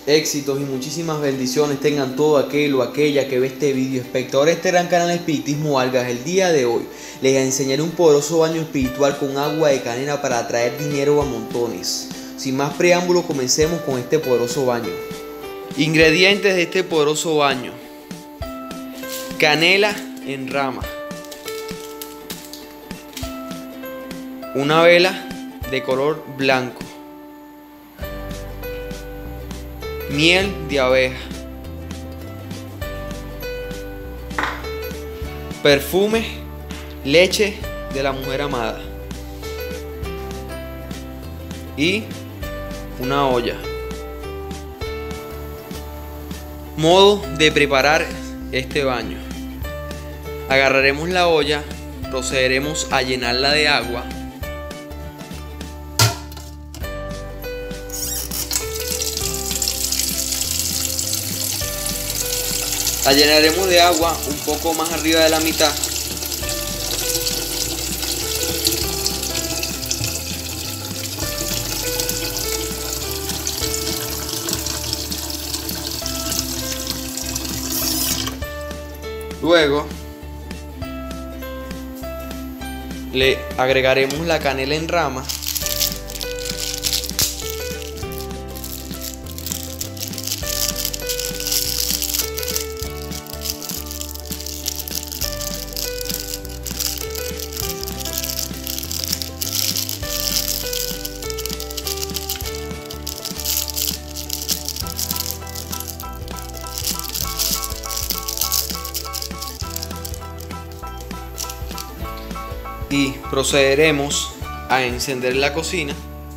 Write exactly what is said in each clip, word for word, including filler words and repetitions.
éxitos y muchísimas bendiciones tengan todo aquel o aquella que ve este video. Espectador de este gran canal Espiritismo Vargas, el día de hoy les enseñaré un poderoso baño espiritual con agua de canela para atraer dinero a montones. Sin más preámbulo, comencemos con este poderoso baño. Ingredientes de este poderoso baño: canela en rama, una vela de color blanco, miel de abeja, perfume, leche de la mujer amada y una olla. Modo de preparar este baño: agarraremos la olla, procederemos a llenarla de agua. La llenaremos de agua un poco más arriba de la mitad. Luego le agregaremos la canela en rama. Y procederemos a encender la cocina.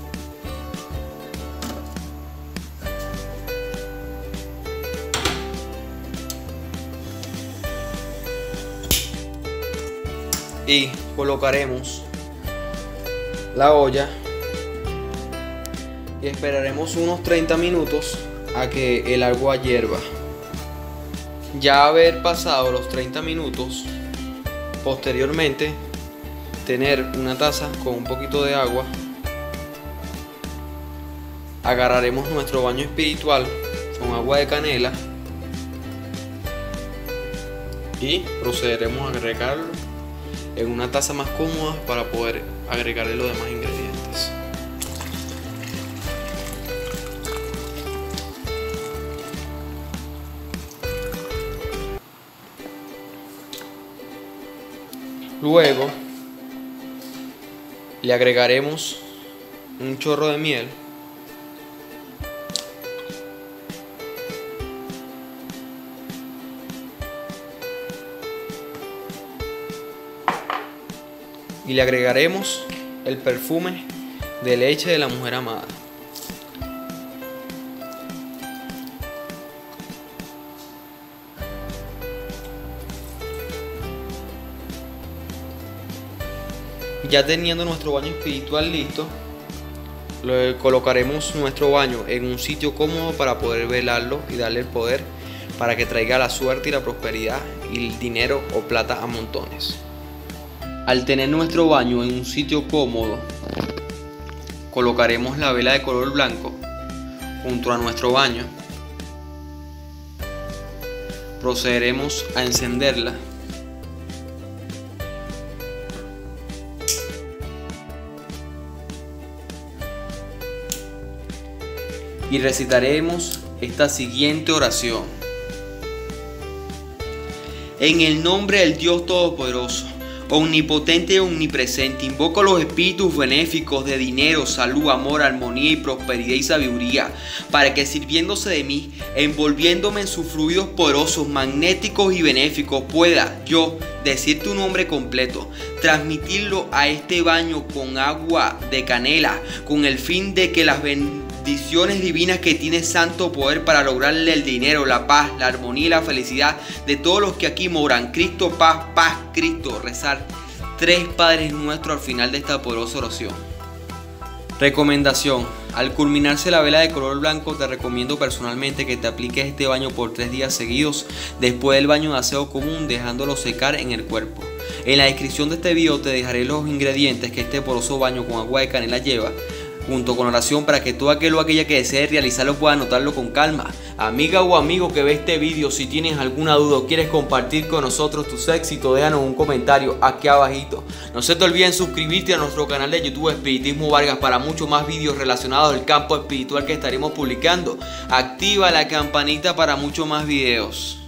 Y colocaremos la olla y esperaremos unos treinta minutos a que el agua hierva. Ya haber pasado los treinta minutos, posteriormente tener una taza con un poquito de agua, agarraremos nuestro baño espiritual con agua de canela y procederemos a agregarlo en una taza más cómoda para poder agregarle los demás ingredientes. Luego le agregaremos un chorro de miel y le agregaremos el perfume de leche de la mujer amada. Ya teniendo nuestro baño espiritual listo, le colocaremos nuestro baño en un sitio cómodo para poder velarlo y darle el poder para que traiga la suerte y la prosperidad y el dinero o plata a montones. Al tener nuestro baño en un sitio cómodo, colocaremos la vela de color blanco junto a nuestro baño. Procederemos a encenderla. Y recitaremos esta siguiente oración: en el nombre del Dios Todopoderoso, omnipotente y omnipresente, invoco a los espíritus benéficos de dinero, salud, amor, armonía y prosperidad y sabiduría, para que sirviéndose de mí, envolviéndome en sus fluidos poderosos, magnéticos y benéficos, pueda yo decir tu nombre completo, transmitirlo a este baño con agua de canela, con el fin de que las bendiciones bendiciones divinas que tiene santo poder para lograrle el dinero, la paz, la armonía y la felicidad de todos los que aquí moran. Cristo, paz, paz, Cristo. Rezar tres Padres Nuestros al final de esta poderosa oración. Recomendación: al culminarse la vela de color blanco, te recomiendo personalmente que te apliques este baño por tres días seguidos después del baño de aseo común, dejándolo secar en el cuerpo. En la descripción de este video te dejaré los ingredientes que este poderoso baño con agua de canela lleva. junto con oración para que todo aquel o aquella que desee realizarlo pueda anotarlo con calma. Amiga o amigo que ve este vídeo, si tienes alguna duda o quieres compartir con nosotros tus éxitos, déjanos un comentario aquí abajito. No se te olviden suscribirte a nuestro canal de YouTube Espiritismo Vargas para muchos más vídeos relacionados al campo espiritual que estaremos publicando. Activa la campanita para muchos más videos.